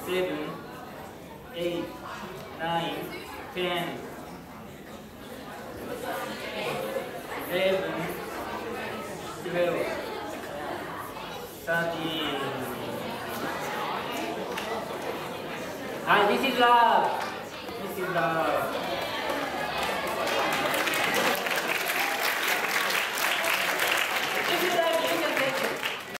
7, 8, 9, 10, 11, 12, 13. Hi, this is love. This is love.